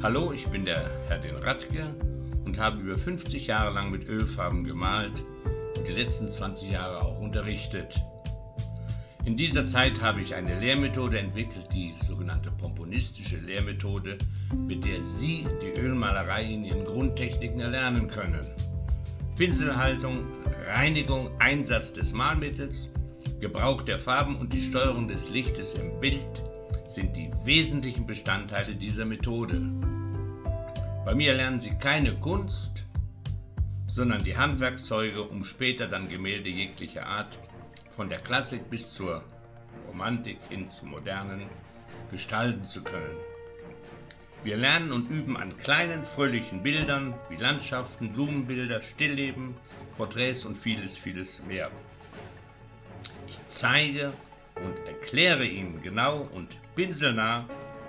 Hallo, ich bin der Herr Radke und habe über 50 Jahre lang mit Ölfarben gemalt und die letzten 20 Jahre auch unterrichtet. In dieser Zeit habe ich eine Lehrmethode entwickelt, die sogenannte pomponistische Lehrmethode, mit der Sie die Ölmalerei in ihren Grundtechniken erlernen können. Pinselhaltung, Reinigung, Einsatz des Malmittels, Gebrauch der Farben und die Steuerung des Lichtes im Bild sind die wesentlichen Bestandteile dieser Methode. Bei mir lernen Sie keine Kunst, sondern die Handwerkszeuge, um später dann Gemälde jeglicher Art, von der Klassik bis zur Romantik hin zum Modernen, gestalten zu können. Wir lernen und üben an kleinen, fröhlichen Bildern wie Landschaften, Blumenbilder, Stillleben, Porträts und vieles, vieles mehr. Ich zeige und erkläre Ihnen genau und pinselnah,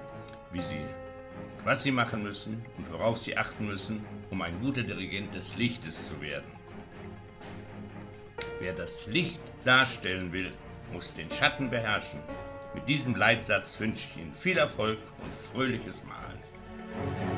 was Sie machen müssen und worauf Sie achten müssen, um ein guter Dirigent des Lichtes zu werden. Wer das Licht darstellen will, muss den Schatten beherrschen. Mit diesem Leitsatz wünsche ich Ihnen viel Erfolg und fröhliches Malen.